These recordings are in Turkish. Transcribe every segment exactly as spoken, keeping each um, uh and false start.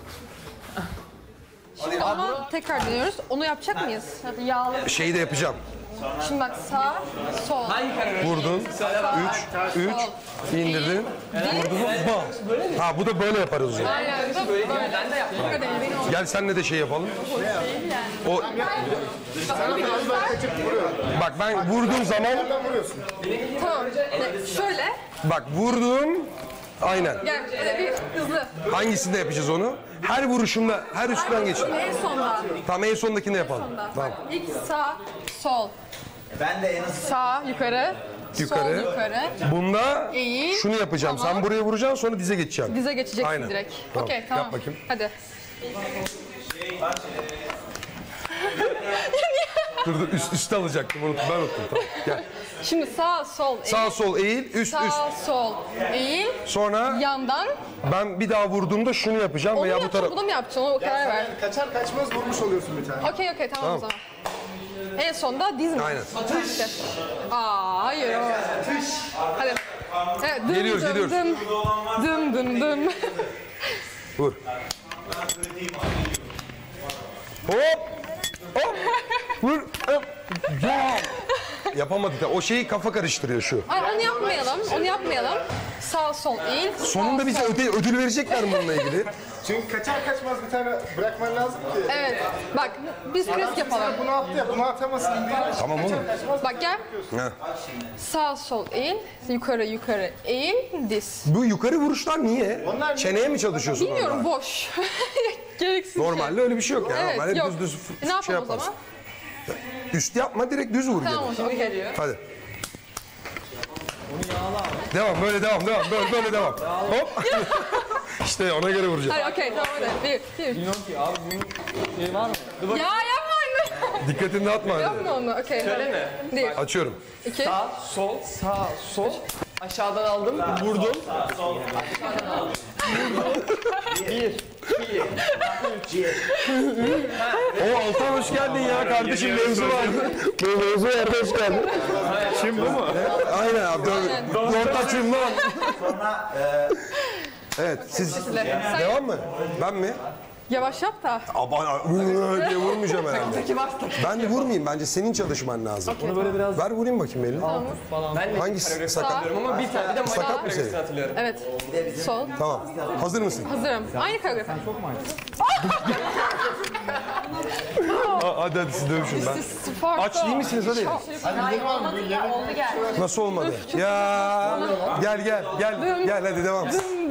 Şimdi ama tekrar deniyoruz. Onu yapacak mıyız? Yağlı. Şeyi de yapacağım. Şimdi bak sağ, sol. Vurdun. Üç, üç. indirdin. Vurdun. Bam. Ha bu da böyle yaparız o zaman. Aynen. Bu da böyle. Ben de yaptım. Gel senle de şey yapalım. O... Bak ben vurduğum zaman... Tamam. Şöyle. Bak vurdum. Aynen. Gel böyle bir hızlı. Hangisinde yapacağız onu? Her vuruşumda, her üstten geçin. En sonda. Tamam en sondakini yapalım. Tamam. İlk sağ, sol. Ben de en az Sağ, yukarı. Yukarı. Sol, yukarı. Bunda İyi. şunu yapacağım. Tamam. Sen buraya vuracaksın sonra dize geçeceğim. Dize geçeceksin Aynen. direkt. Tamam. Okey tamam. Yap bakayım. Hadi. Dur dur üst üste alacaktım unuttum. Ben unuttum. Tamam. Gel. Şimdi sağ, sol, eğil. Sağ sol eğil, üst Sağ, üst. sol, eğil. Sonra Yandan. ben bir daha vurduğumda şunu yapacağım Onu veya mu bu yapacaksın, taraf. bunu mu yapacaksın? Ona karar ver. Kaçar kaçmaz vurmuş oluyorsun bir tane. Okey okey tamam, Tamam. o zaman. En sonda diz mi? Aynen. İşte. Aa hayır. o. Hadi. Evet, dım, Geliyoruz, dım, geliyoruz. Dım dım dım. dım. Vur. Hop. Hop. Vur. Hop. Bam. Yapamadık da o şeyi kafa karıştırıyor şu. Ay, onu yapmayalım. Onu yapmayalım. Sağ sol eğil. sağ, Sonunda bize sol. öde, ödül verecekler mi bununla ilgili? Çünkü kaçar kaçmaz bir tane bırakman lazım ki. Evet. Bak biz kriz yapalım. Bunu attı ya bunu atamasın diye. Tamam oğlum. Bak gel. Ha. Sağ sol eğil. Yukarı yukarı eğil. Diz. Bu yukarı vuruşlar niye? Onlar Çeneye mi çalışıyorsun Bilmiyorum orada? boş. Gereksiz. Normalde öyle bir şey yok yani. Evet, Normalde yok. düz düz E, ne yapalım şey o yaparsın. zaman? Üst yapma direkt düz vur Tamam gene. okey. Geliyor. Hadi. Devam böyle devam devam böyle böyle devam. Hop. İşte ona göre vuracağım. Hadi okey tamam hadi. Bir, bir. Bilmiyorum ki abi bunun şey var mı? Dur bak. Ya yapma anne. Dikkatini dağıtma hadi. Yapma onu. Okey. Şöyle mi? Bir, Açıyorum. iki. Sağ, sol, sağ, sol. Aşağıdan aldım, vurdum. O Altan hoş geldin ya kardeşim mevzu var. Mevzu var hoş geldin. Şimdi bu mu? Aynen abi. Yortaçım lan. sonra Evet siz devam mı? Ben mi? Yavaş yap da. Aba ıı diye vurmayacağım herhalde. Ben de vurmayayım bence senin çalışman lazım. Bunu böyle biraz Ver vurayım bakayım elini. falan. Ben de Hangisi sakat? hatırlıyorum ama bir tane bir de Sakat maçta mı senin? koreografisini hatırlıyorum. Evet. Sol. Tamam. Hazır mısın? Hazırım. Aynı koreografi. Hadi hadi siz dövüşün ben. Sparta. Aç değil misiniz hadi? Nasıl olmadı? Ya gel gel gel gel hadi devam.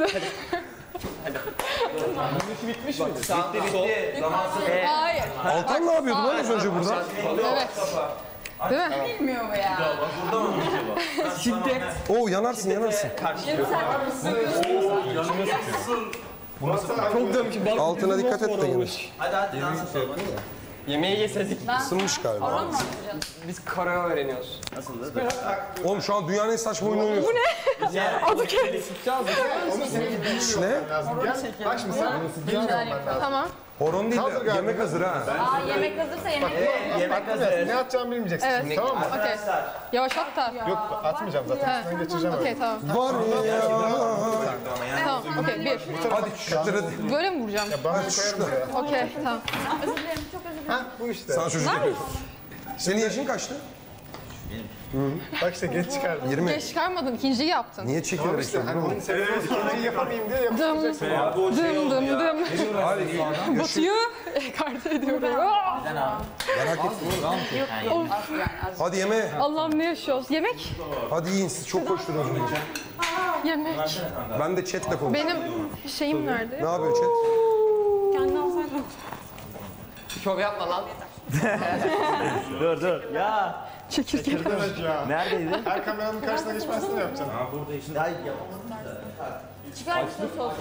Bitmiş mi? Sağ, sol. Hayır. Altan ne yapıyordu lan az önce burada? Evet. Değil mi? Bilmiyor bu ya. Şiddet. Oo yanarsın yanarsın. Çok dönmüş. Bak, Altına dikkat et de gene. hadi hadi dans edelim. Yemeği yeseydik. Isınmış galiba. Biz karaya öğreniyoruz. Oğlum şu an dünyanın en saçma oyunu oynuyorsun. Bu ne? Adı kes. Ne? Lazım. Gel. Bak şimdi sen bilmiyorum ben lazım. Tamam. Horon değil de yemek hazır ha. Aa yemek hazırsa yemek Yemek hazır. Ne atacağımı bilmeyeceksin. Evet. şimdi, Tamam mı? Okey. Yavaş at da. Yok atmayacağım zaten. Ha. Üstünden geçireceğim öyle. Okey tamam. Var ya. Tamam. Okey bir. Hadi şutları hadi. Böyle mi vuracağım? Bana koyarım buraya. Okey tamam. Ha bu işte. Sana çocuk yapıyorsun. Senin yaşın kaçtı? Bak işte geç çıkardım. yirmi. Geç çıkarmadın. İkinciyi yaptın. Niye çekilerek İşte hani söylüyorsun? onun sebebini ikinciyi yapamayayım diye Dım yapacaksın. dım dım dım. Hadi. Batıyor. Ekarte ediyorum. Aa! Merak etme. Hadi yemeğe. Allah'ım ne yaşıyoruz? Yemek. Hadi yiyin siz çok koşturuyorsunuz. Yemek. Ben de chatle konuşuyorum. Benim şeyim nerede? Ne yapıyor chat? Kendi alsaydın. Şov yapma lan. Dur dur. Ya. Çekirge. Evet ya. Neredeydi? Her kameranın karşısına geçmezsin yapacaksın. Ay, çıkar işte sosları.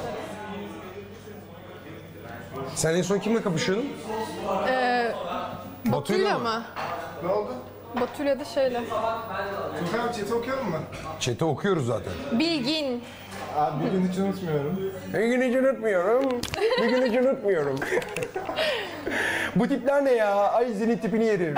Sen en son kimle kapışıyordun? Ee, Batu'yla mı? Ne oldu? Batu'yla da şeyle. Tukan abi chat'i okuyalım mı? Chat'i okuyoruz zaten. Bilgin. Abi bir gün hiç unutmuyorum. Bir gün hiç unutmuyorum. Bir gün hiç unutmuyorum. Bu tipler ne ya? Ay senin tipini yerim.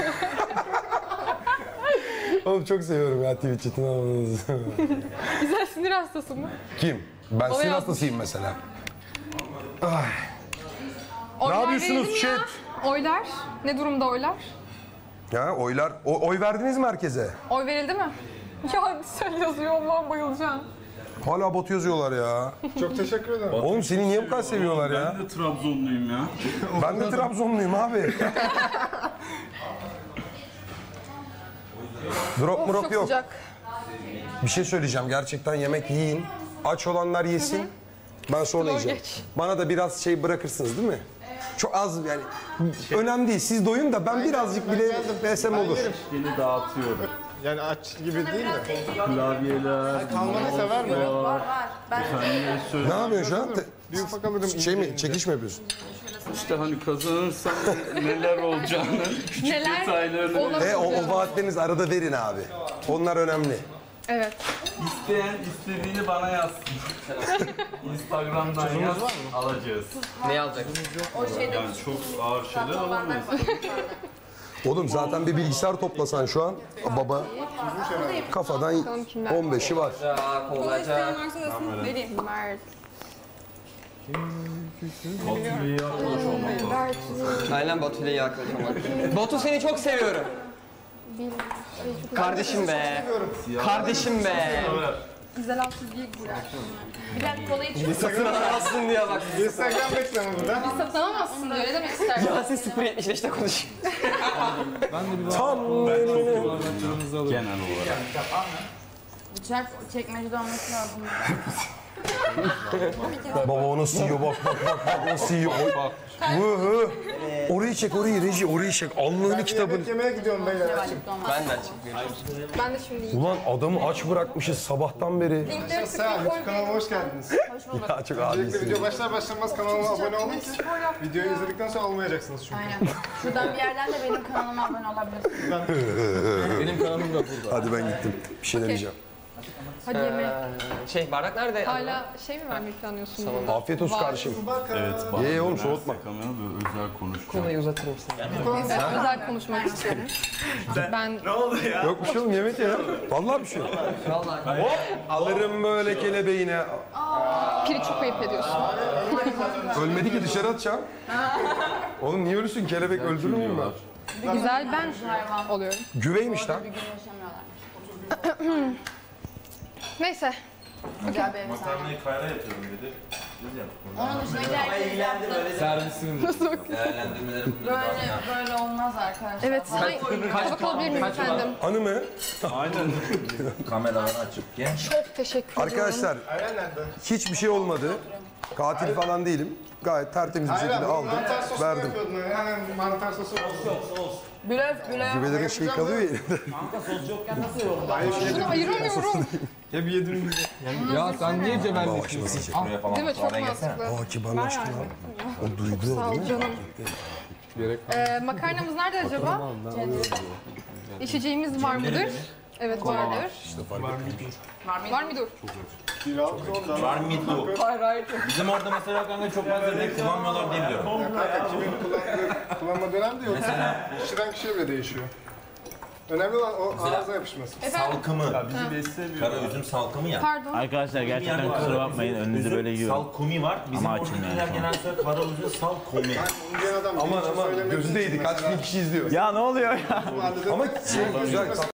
Oğlum çok seviyorum ya Twitch chat'ini almanızı. Güzel sinir hastası mı? Kim? Ben sinir yazmış. hastasıyım mesela. Oylar yapıyorsunuz verildi mi ya? chat? Oylar. Ne durumda oylar? Ya oylar, o, oy verdiniz mi herkese? Oy verildi mi? Ya sen yazıyor Allah'ım bayılacağım. Hala bot yazıyorlar ya. Çok teşekkür ederim. Oğlum seni niye bu kadar seviyorlar ya? Ben de Trabzonluyum ya. Ben de Trabzonluyum abi. Drop Of murop çok yok. sıcak. Bir şey söyleyeceğim. Gerçekten yemek yiyin. Aç olanlar yesin. Ben sonra Doğru, yiyeceğim. geç. Bana da biraz şey bırakırsınız değil mi? Çok az yani. Önemli değil. Siz doyun da ben birazcık bile yesem olur. Beni dağıtıyorum. Yani aç gibi değil de. Klavyeler, Kalmanı sever mi? Var var. Ben efendime söz. Ne yapıyorsun şu an? Te- Bir ufak alırım. şey ince mi? ince. Çekiş mi yapıyorsun? İşte hani kazanırsam neler olacağını küçük Neler detaylarını olabilir? E o, o vaatlerinizi arada verin abi. Onlar önemli. Evet. isteyen istediğini bana yazsın. Instagram'dan yaz, alacağız. Ne alacaksın? o şeyde Yani çok ağır şeyler alamayız. Oğlum zaten bir bilgisayar toplasan şu an baba kafadan on beşi var. Olacak, olacak. Vereyim. Mert. Aynen Batu ile iyi arkadaş olmak. Batu seni çok seviyorum. Kardeşim be. Kardeşim be. Güzel alt çizgiyi bırak. bir dakika kola içiyor musun? Satın alamazsın diye bak. Instagram reklamında. Satın alamazsın diyor. Ne demek istersin? Yasin sıfır yetmiş beşte konuşuyor. Tam Genel olarak. Bıçak çekmecede olması lazım. baba o nasıl yiyor bak bak bak bak nasıl yiyor. Oy. Hı hı. Orayı çek orayı reji orayı çek. Allah'ın kitabın. Yemek yemeye gidiyorum beyler. Açım. Ben de çıkıyorum. Ben de şimdi yiyeceğim. Ulan adamı aç bırakmışız sabahtan beri. Linkleri Sağ tıklayıp YouTube koy. kanalıma hoş geldiniz. Ya çok Öncelikle adisin. video başlar başlamaz kanalıma abone olun ki videoyu izledikten sonra almayacaksınız çünkü. Aynen. Şuradan bir yerden de benim kanalıma abone olabilirsiniz. Benim kanalım da burada. Hadi ben gittim. Bir şey demeyeceğim. Hadi yeme. Ee, şey bardak nerede? Hala şey mi vermeyi planlıyorsun? bunda? Afiyet olsun kardeşim. Evet, Ye oğlum, soğutma. Kamera böyle özel konuşacağım. Kolayı uzatırım sana. Evet, özel konuşmak istiyorum. Ben Yok bir şey oğlum yemek ya. Vallahi bir şey yok. Vallahi. Hop alırım böyle kelebeğine. piri çok ayıp ediyorsun. Ölmedi ki dışarı atacağım. Oğlum niye ölürsün? Kelebek öldürür müyüm ben? Güzel ben oluyorum. Güveymiş lan. Bir gün yaşamıyorlar. Neyse. Güzel bir ev sahibi. Makarnayı kayra yapıyorum dedi. Onun dışında herkes yaptı. Böyle, böyle olmaz arkadaşlar. Evet. Ay, tabak alabilir miyim efendim? Anı mı? Aynen. Kameraları açık gel. Çok teşekkür ediyorum. Arkadaşlar Aynen nerede? hiçbir şey olmadı. Katil falan değilim. Gayet tertemiz bir şekilde Aynen aldım. mantar sosu Verdim. yapıyordun. Hemen mantar sosu olsun. Blöf, blöf. Güvelerin şeyi kalıyor ya. Şunu ayıramıyorum. Ya sen niye cebelleşiyorsun? Değil mi? Çok mantıklı. Aa kibarlaştı lan. O duydu Sağ değil ol mi? canım. Ee, makarnamız nerede acaba? İçeceğimiz var mıdır? Evet vardır. Var mıdır? Var mıydı? Hayır hayır. Bizim orada mesela kanka çok fazla renk kullanmıyorlar diye biliyorum. Kanka kimin kullandığı, kullanma dönem de yok. Kişiden kişiye bile değişiyor. Önemli olan o ağza yapışması. Salkımı. Bizi beslemiyor. Kara üzüm salkımı ya. Pardon. Arkadaşlar gerçekten kusura bakmayın önünüzü böyle yiyorum. Salkumi var. Bizim Ama orada açın yani bizler şu an. genelde kara üzüm salkumi. İndiyen adam Aman bir şey aman söylemek gözü için değdi. Kaç mesela bin kişi izliyor. Ya ne oluyor ya? bu halde de- Ama şey güzel.